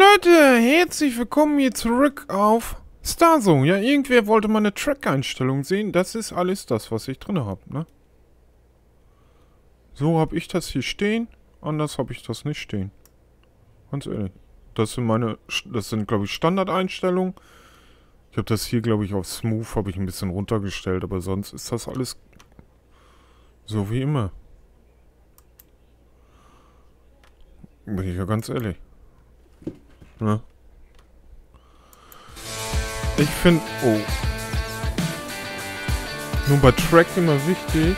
Leute, herzlich willkommen hier zurück auf Starzone. Ja, irgendwer wollte mal eine Track-Einstellung sehen. Das ist alles das, was ich drin habe, ne? So habe ich das hier stehen, anders habe ich das nicht stehen. Ganz ehrlich. Das sind glaube ich, Standardeinstellungen. Ich habe das hier, glaube ich, auf Smooth, habe ich ein bisschen runtergestellt, aber sonst ist das alles so wie immer. Bin ich ja ganz ehrlich. Ne? Ich finde... Oh. Nur bei Track immer wichtig.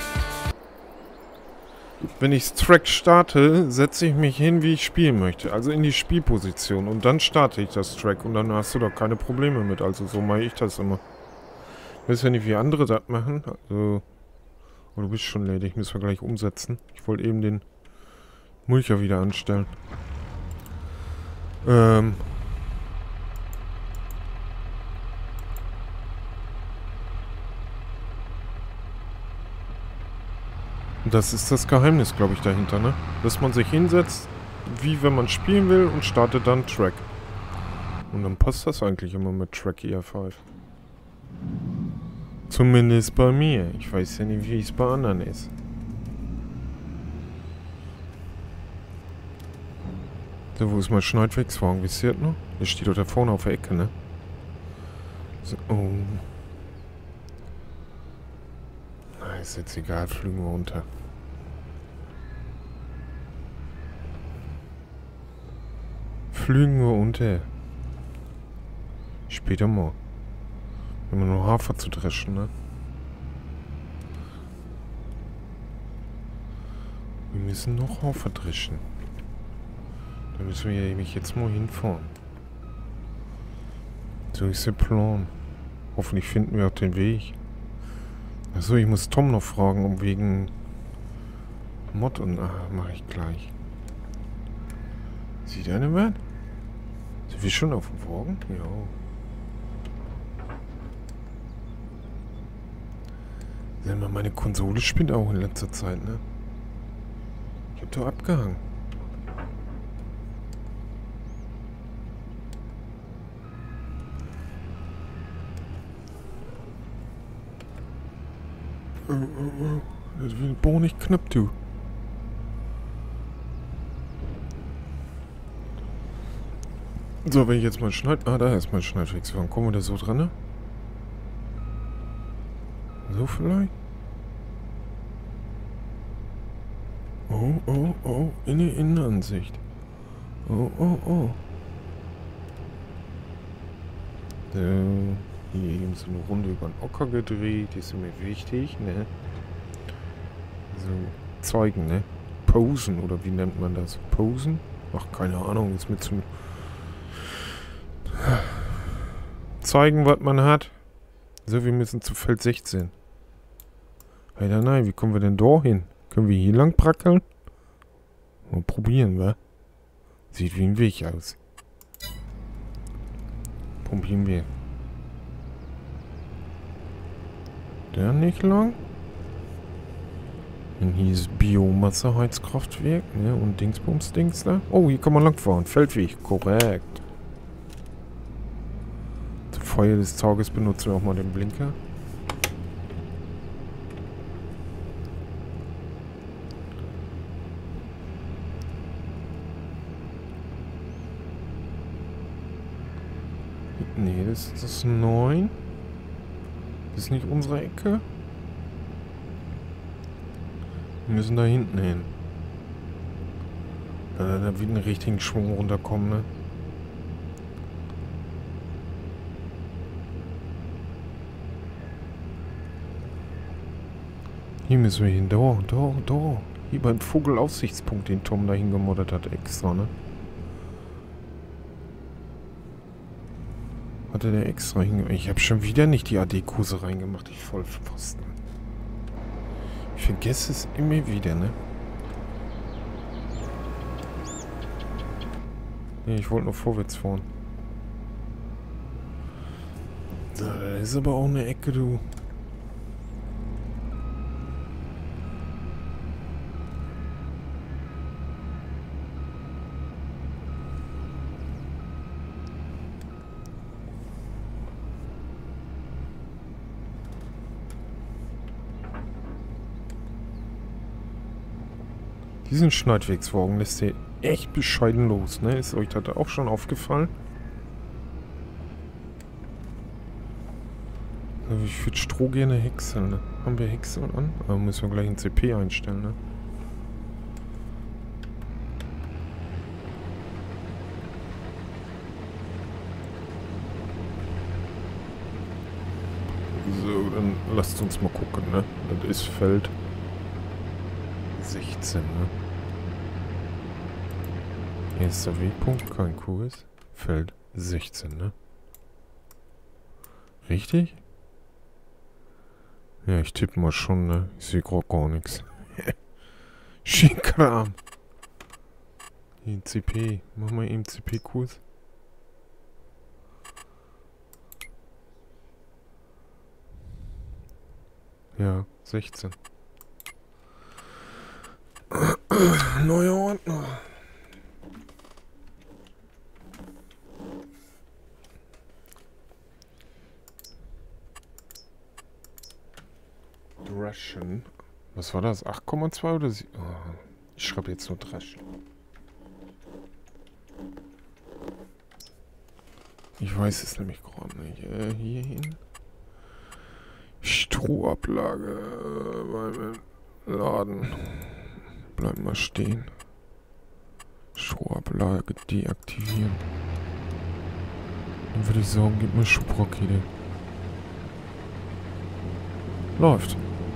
Wenn ich Track starte, setze ich mich hin, wie ich spielen möchte. Also in die Spielposition. Und dann starte ich das Track. Und dann hast du doch keine Probleme mit. Also so mache ich das immer. Ich weiß ja nicht, wie andere das machen. Also... Oh, du bist schon ledig. Müssen wir gleich umsetzen. Ich wollte eben den Mulcher wieder anstellen. Das ist das Geheimnis, glaube ich, dahinter, ne? Dass man sich hinsetzt, wie wenn man spielen will und startet dann Track. Und dann passt das eigentlich immer mit Track ER5. Zumindest bei mir. Ich weiß ja nicht, wie es bei anderen ist. So, wo ist mein Schneidwerkswagen? Wisst ihr das noch? Der steht doch da vorne auf der Ecke, ne? So, oh. Na, ist jetzt egal, fliegen wir runter. Fliegen wir unter. Später mal. Wir haben noch Hafer zu dreschen, ne? Wir müssen noch Hafer dreschen. Da müssen wir nämlich jetzt mal hinfahren. So ist der Plan. Hoffentlich finden wir auch den Weg. Achso, ich muss Tom noch fragen, um wegen Mod und... Ah, mache ich gleich. Sieht einer was? Sind wir schon auf dem Wagen? Ja. Sag mal, meine Konsole spinnt auch in letzter Zeit, ne? Ich hab doch abgehangen. Das will Bohr nicht knapp, du. So, wenn ich jetzt mal schneid... Ah, da ist mein Schneidfix. Wann kommen wir da so dran, ne? So vielleicht? Oh, oh, oh. In die Innenansicht. Oh, oh, oh. So. Hier eben so eine Runde über den Ocker gedreht. Die ist mir wichtig, ne? So, zeigen, ne? Posen, oder wie nennt man das? Posen? Ach, keine Ahnung, ist mir zum... Zeigen, was man hat. So, wir müssen zu Feld 16. Alter, nein, wie kommen wir denn da hin? Können wir hier lang brackeln? Mal probieren, wa? Sieht wie ein Weg aus. Probieren wir. Der nicht lang? Und hier ist Biomasseheizkraftwerk, ne? Und Dingsbums-Dings da. Oh, hier kann man langfahren. Feldweg, korrekt. Zur Feuer des Tages benutzen wir auch mal den Blinker. Nee, das ist 9. Das ist nicht unsere Ecke. Wir müssen da hinten hin. Da wird einen richtigen Schwung runterkommen, ne? Hier müssen wir hin. Da. Hier beim Vogelaussichtspunkt, den Tom da hingemoddert hat extra, ne? Hatte der extra hingemacht. Ich habe schon wieder nicht die AD-Kurse reingemacht. Ich voll Pfosten. Ich vergesse es immer wieder, ne? Nee, ich wollte nur vorwärts fahren. Da ist aber auch eine Ecke, du. Diesen Schneidwerkswagen lässt der echt bescheiden los, ne? Ist euch das auch schon aufgefallen? Also ich würde Stroh gerne häckseln, ne? Haben wir Häckseln an? Aber müssen wir gleich ein CP einstellen, ne? So, dann lasst uns mal gucken, ne? Das ist Feld 16, ne? Hier ist der Wegpunkt, kein Kurs. Feld 16, ne? Richtig? Ja, ich tippe mal schon, ne? Ich sehe gerade gar nichts. Schickkram. Hier CP. Machen wir eben CP-Kurs. Ja, 16. Neuer Ordner. Dreschen. Was war das? 8,2 oder 7? Oh, ich schreibe jetzt nur Dreschen. Ich weiß es nämlich gerade nicht. Hier hin. Strohablage beim Laden. Bleib mal stehen. Strohablage deaktivieren. Dann würde ich sagen, gib mir Schubrakete. Läuft.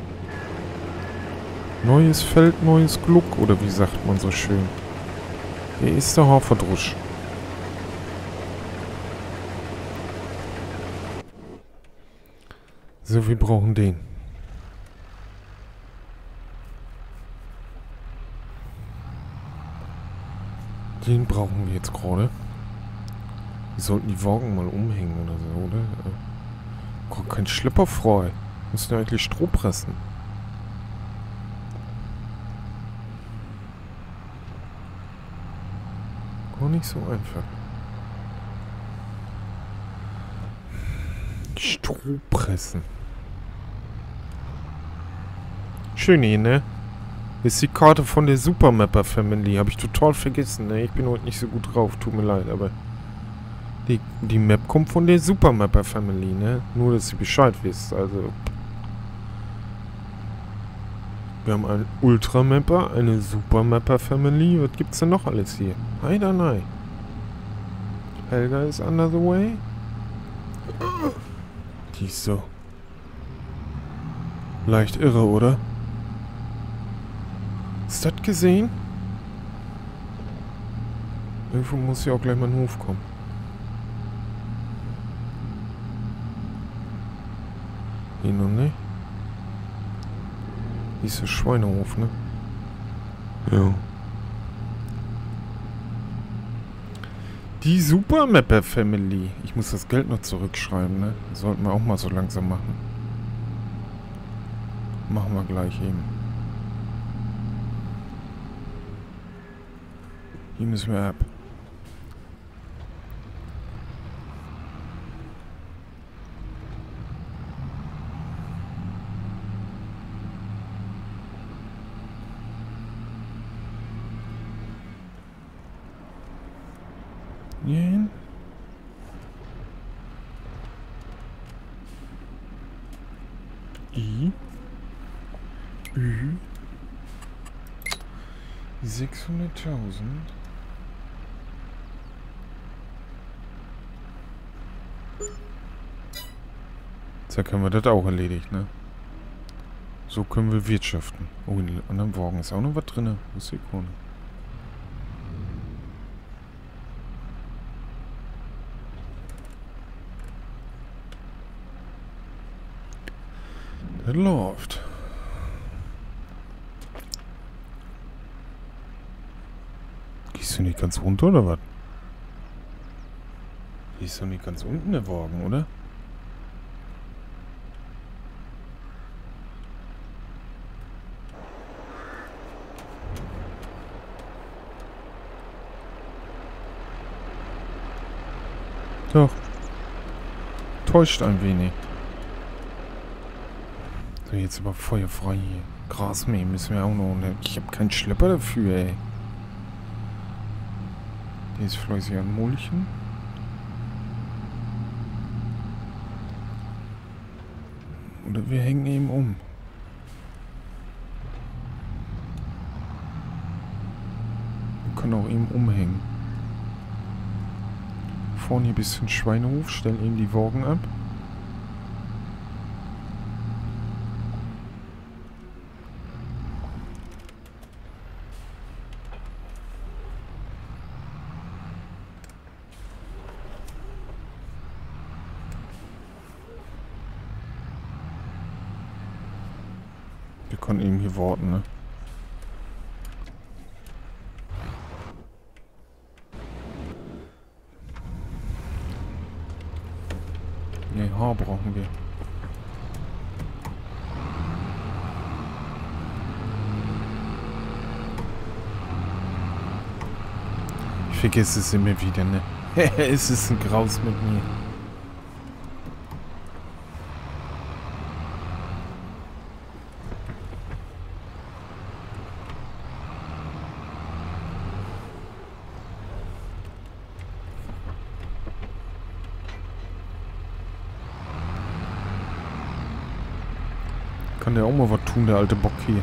Neues Feld, neues Glück, oder wie sagt man so schön. Hier ist der Haferdrusch. So, wir brauchen den. Den brauchen wir jetzt gerade. Wir sollten die Wagen mal umhängen oder so, oder? Oh, kein Schlepper frei. Müssen ja eigentlich Stroh pressen. Gar nicht so einfach. Stroh pressen. Schön hier, ne? Das ist die Karte von der Supermapper Family. Habe ich total vergessen, ne? Ich bin heute nicht so gut drauf. Tut mir leid, aber... Die Map kommt von der Supermapper Family, ne? Nur, dass ihr Bescheid wisst, also... Wir haben einen Ultramapper, eine Supermapper Family. Was gibt's denn noch alles hier? Hi, da, nein. Helga is under the way. Die ist so... leicht irre, oder? Ist das gesehen? Irgendwo muss ja auch gleich mal in den Hof kommen. Hier noch nicht. Hier ist der Schweinehof, ne? Ja. Die Supermapper Family. Ich muss das Geld noch zurückschreiben, ne? Das sollten wir auch mal so langsam machen. Machen wir gleich eben. Hier müssen wir ab. Hierhin. I. Ü. 600.000. Jetzt haben wir das auch erledigt, ne? So können wir wirtschaften. Oh, in den anderen Wagen ist auch noch was drin. Wo ist die Krone? Das läuft. Gehst du nicht ganz runter, oder was? Gehst du nicht ganz unten, der Wagen, oder? Doch. Täuscht ein wenig. So, jetzt aber feuerfrei hier. Gras mähen müssen wir auch noch. Ich habe keinen Schlepper dafür, ey. Der ist fleißig an Mulchen. Oder wir hängen eben um. Wir können auch eben umhängen. Vorne hier ein bisschen Schweinehof, stellen eben die Wagen ab. Wir können eben hier warten, ne? Ne, Haar brauchen wir. Ich vergesse es immer wieder, ne? Es ist ein Graus mit mir. Kann der auch mal was tun, der alte Bock hier.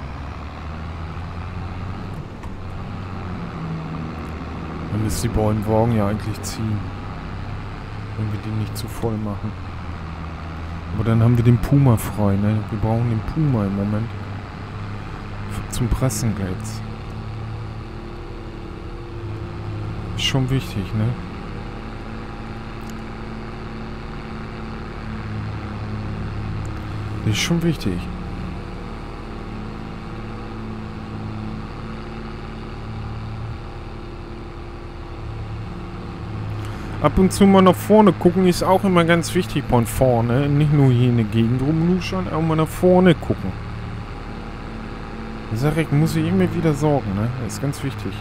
Dann müssen die beiden Wagen ja eigentlich ziehen. Wenn wir die nicht zu voll machen. Aber dann haben wir den Puma frei, ne? Wir brauchen den Puma im Moment. Zum Pressen jetzt. Ist schon wichtig, ne? Ist schon wichtig. Ab und zu mal nach vorne gucken ist auch immer ganz wichtig von vorne. Nicht nur hier in der Gegend rumluschern, auch mal nach vorne gucken. Sag ich, muss ich immer wieder sorgen, ne? Das ist ganz wichtig.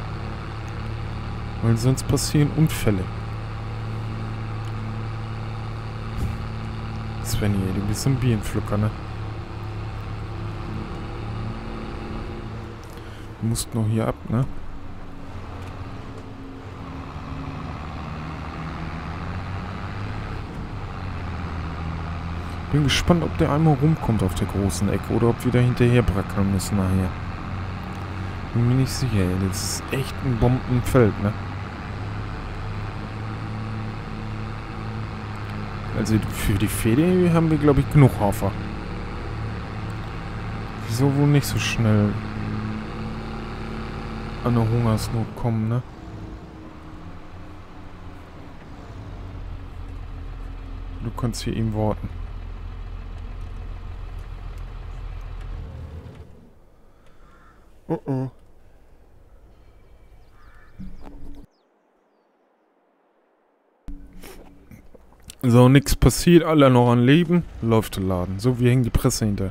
Weil sonst passieren Unfälle. Svenny, du bist ein Bienenpflücker, ne? Du musst noch hier ab, ne? Bin gespannt, ob der einmal rumkommt auf der großen Ecke oder ob wir da hinterher brackern müssen nachher. Bin mir nicht sicher, ey. Das ist echt ein Bombenfeld, ne? Also für die Fede haben wir, glaube ich, genug Hafer. Wieso wohl nicht so schnell an eine Hungersnot kommen, ne? Du kannst hier eben warten. Oh oh. So, nix passiert, alle noch an Leben, läuft der Laden. So, wir hängen die Presse hinter.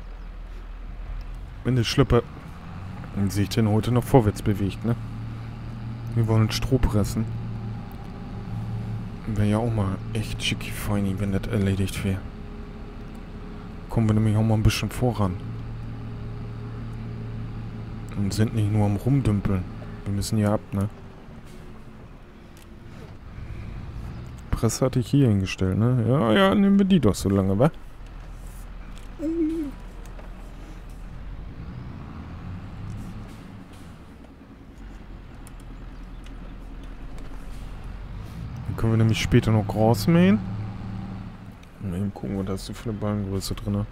Wenn der Schlepper sich denn heute noch vorwärts bewegt, ne? Wir wollen Stroh pressen. Wäre ja auch mal echt schicki feini, wenn das erledigt wäre. Kommen wir nämlich auch mal ein bisschen voran. Und sind nicht nur am Rumdümpeln. Wir müssen hier ab, ne? Presse hatte ich hier hingestellt, ne? Ja, ja, nehmen wir die doch so lange, wa? Dann können wir nämlich später noch Gras mähen. Und eben gucken, was hast du für eine Ballengröße drin?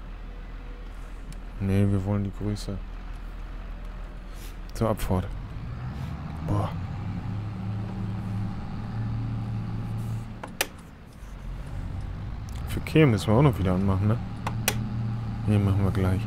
Ne, wir wollen die Größe. Zur Abfahrt. Boah. Verkehr müssen wir auch noch wieder anmachen, ne? Ne, machen wir gleich.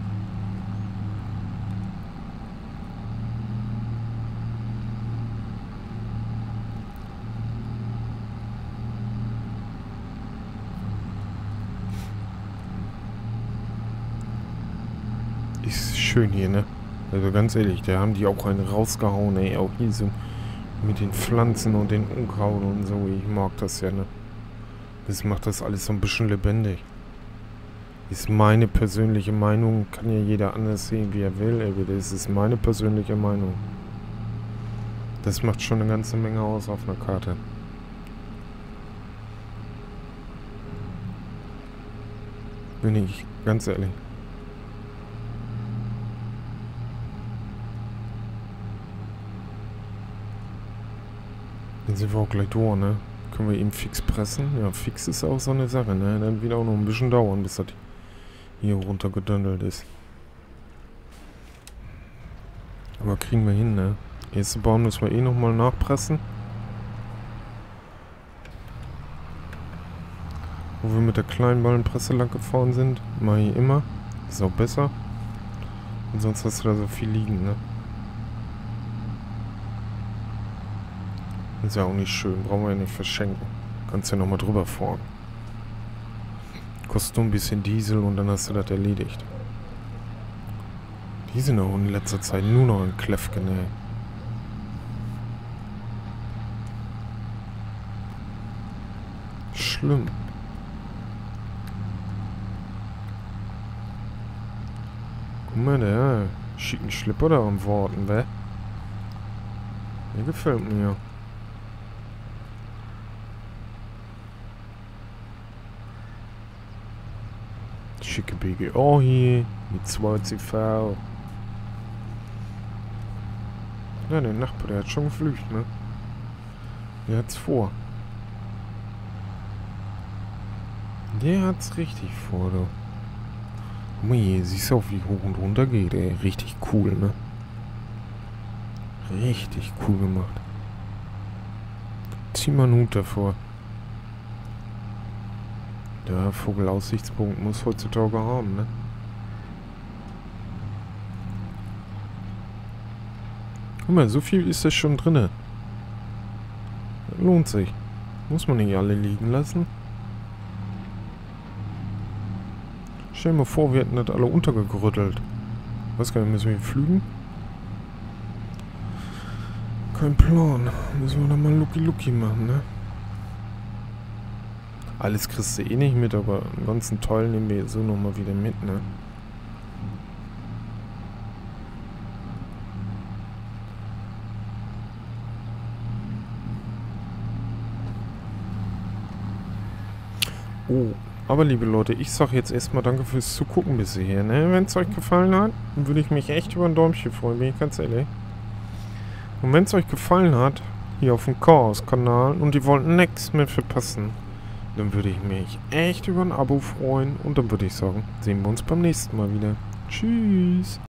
Ist schön hier, ne? Also ganz ehrlich, da haben die auch einen rausgehauen, ey. Auch hier so mit den Pflanzen und den Unkraut und so. Ich mag das ja, ne? Das macht das alles so ein bisschen lebendig. Ist meine persönliche Meinung. Kann ja jeder anders sehen, wie er will. Aber das ist meine persönliche Meinung. Das macht schon eine ganze Menge aus auf einer Karte. Bin ich ganz ehrlich. Dann sind wir auch gleich durch, ne? Können wir eben fix pressen? Ja, fix ist auch so eine Sache, ne? Dann wird auch noch ein bisschen dauern, bis das hier runtergedündelt ist. Aber kriegen wir hin, ne? Erste Baum müssen wir eh nochmal nachpressen. Wo wir mit der kleinen Ballenpresse lang gefahren sind. Mach ich immer. Ist auch besser. Und sonst hast du da so viel liegen, ne? Ist ja auch nicht schön. Brauchen wir ja nicht verschenken. Kannst ja nochmal drüber fahren. Kostet nur ein bisschen Diesel und dann hast du das erledigt. Die sind auch in letzter Zeit nur noch in Kläffgen, ey. Schlimm. Guck mal, der schicken Schlipper da am Worten, wä? Der gefällt mir. Schicke BGA hier mit 2 CV. Ja, der Nachbar, der hat schon geflüchtet, ne? Der hat's vor. Der hat's richtig vor, du. Guck mal hier, siehst du auch, wie hoch und runter geht, ey. Richtig cool, ne? Richtig cool gemacht. Zieh mal einen Hut davor. Der Vogelaussichtspunkt muss heutzutage haben, ne? Guck mal, so viel ist das schon drinne. Das lohnt sich. Muss man nicht alle liegen lassen. Stell dir mal vor, wir hätten das alle untergegrüttelt. Weiß gar nicht, müssen wir flügen? Kein Plan. Müssen wir dann mal Lucky machen, ne? Alles kriegst du eh nicht mit, aber einen ganzen Teil nehmen wir jetzt so nochmal wieder mit, ne? Oh, aber liebe Leute, ich sag jetzt erstmal danke fürs Zugucken bis hierher, ne? Wenn es euch gefallen hat, würde ich mich echt über ein Däumchen freuen, bin ich ganz ehrlich. Und wenn es euch gefallen hat, hier auf dem Chaos-Kanal und ihr wollt nichts mehr verpassen, dann würde ich mich echt über ein Abo freuen und dann würde ich sagen, sehen wir uns beim nächsten Mal wieder. Tschüss!